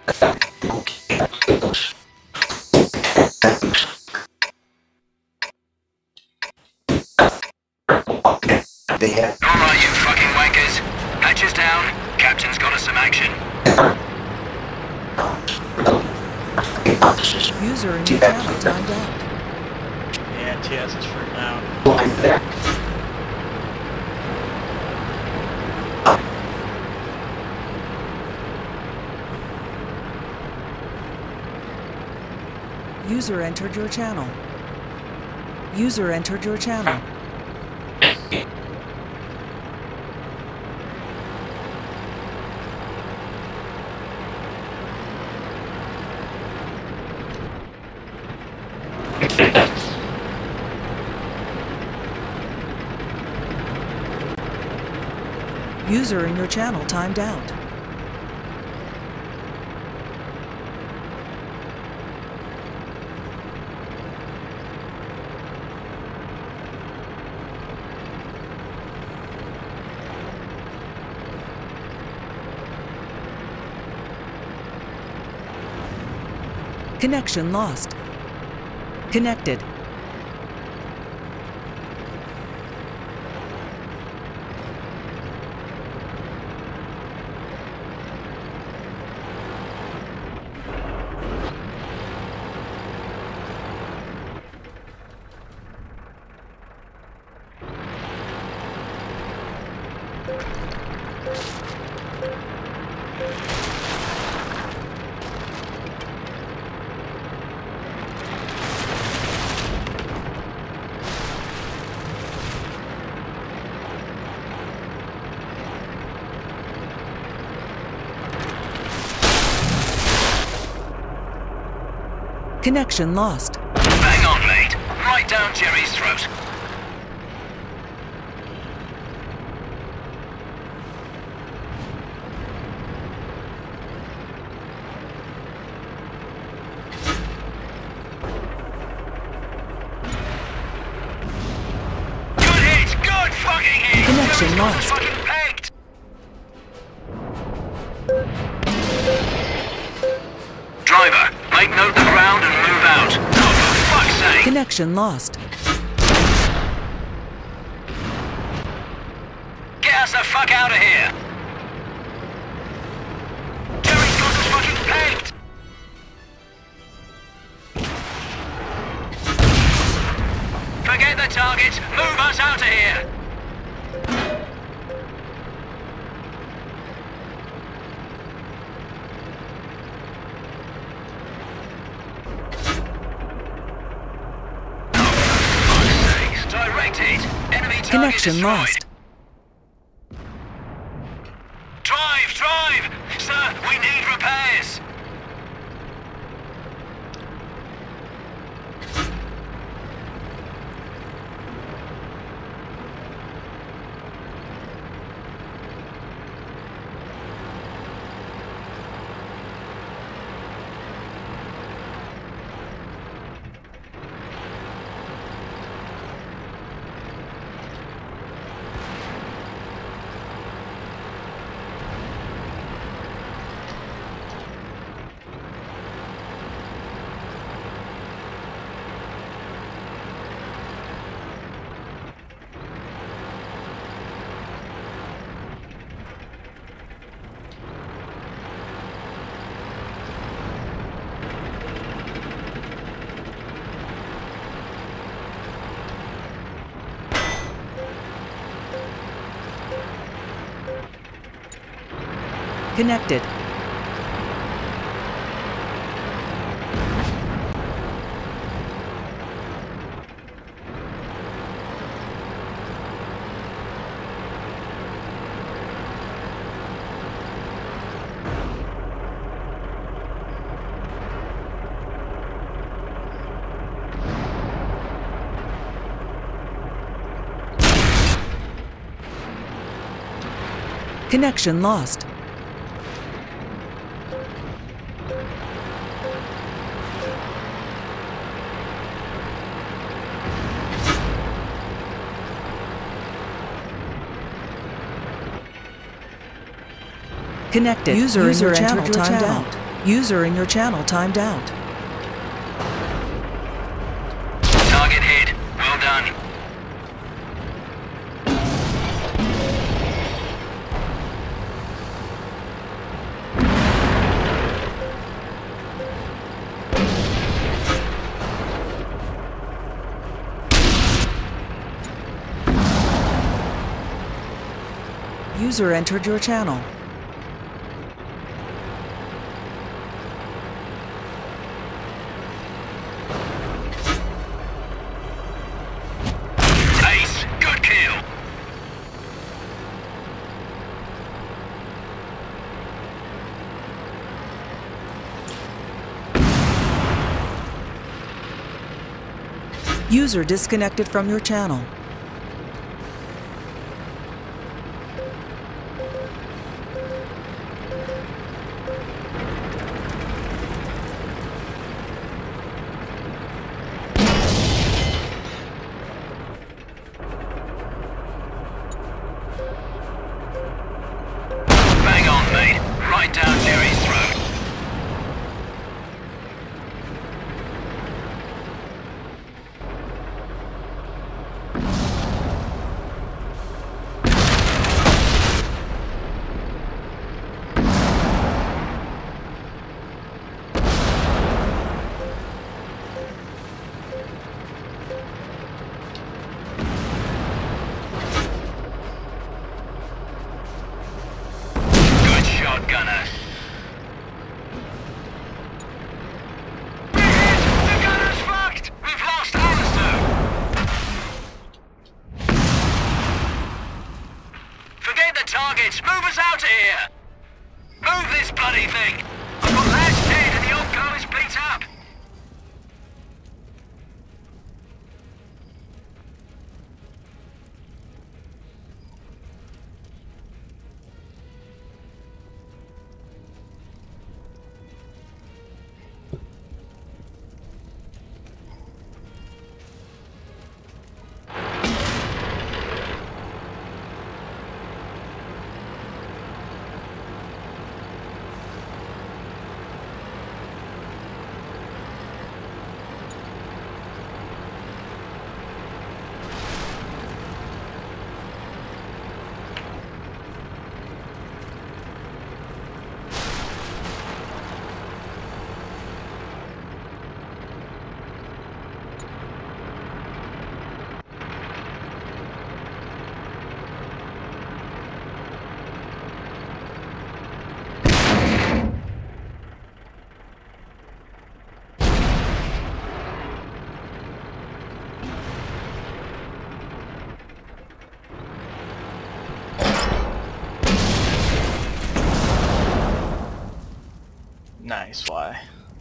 Alright, you fucking wankers. Hatches down. Captain's got us some action. User in your channel timed out. Yeah, TS is freaking out. User entered your channel. User entered your channel. User in your channel timed out. Connection lost. Connected. Connection lost. Bang on, mate. Right down Jerry's throat. Good hit! Good fucking hit! Connection lost. Fucking pegged! Driver, make note of the ground and move out. Oh, for fuck's sake! Connection lost. Get us the fuck out of here! Jerry's got us fucking pegged! Forget the targets, move us out of here! Direct hit. Enemy target Connection destroyed. lost. Drive, drive! Sir, we need repairs! Connected. Connection lost. Connected. User in your channel timed out. User in your channel timed out. Target hit. Well done. User entered your channel. Ace, good kill. User disconnected from your channel. Bang on, mate. Right down Jerry's throat. Good shot, gunner. The gunner's fucked! We've lost Alistair! Forget the targets! Move us out of here! Move this bloody thing! I've got lads dead and the old car is beat up! Nice, why?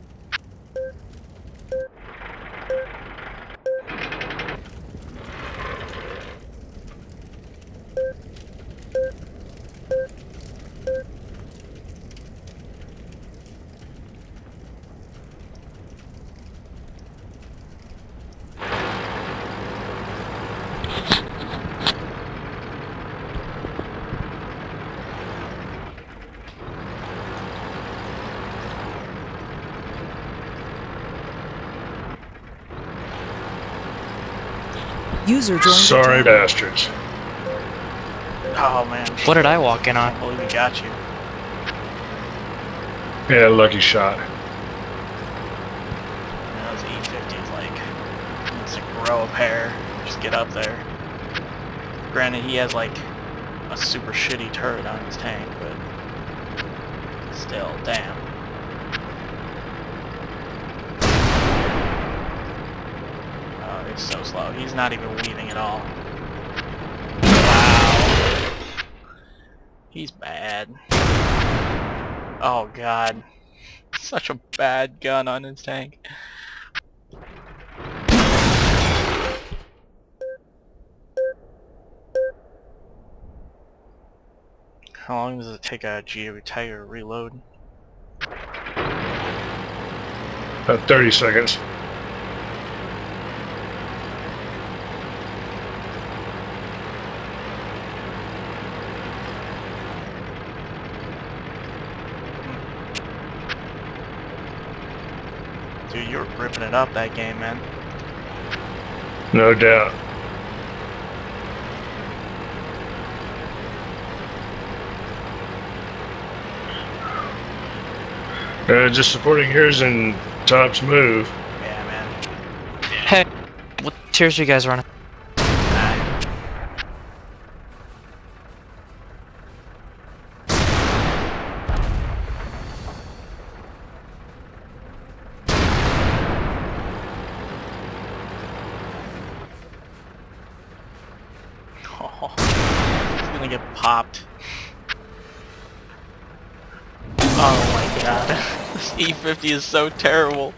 User joined your Sorry, channel. bastards. Oh man, What did I walk in I on? can't believe we got you. Yeah, lucky shot. Yeah, those E50s, like, needs to grow a pair. Just get up there. Granted, he has like a super shitty turret on his tank, but still, damn. Oh, he's so slow. He's not even weaving at all. Wow. He's bad. Oh god. Such a bad gun on his tank. How long does it take a Geo Tiger reload? About 30 seconds. Dude, you were ripping it up that game, man. No doubt. Just supporting yours and Top's move. Yeah, man. Hey, what tiers are you guys running? Oh, he's gonna get popped. Oh my god. This E50 is so terrible.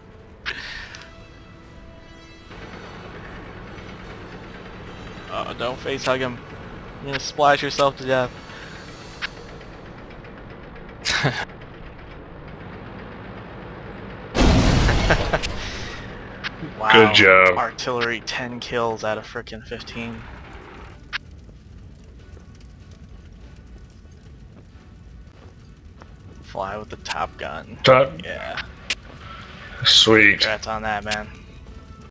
Oh, don't face hug him. You're gonna splash yourself to death. Wow. Good job. Artillery 10 kills out of frickin' 15. Fly with the Top Gun. Top. Yeah. Sweet. Congrats on that, man.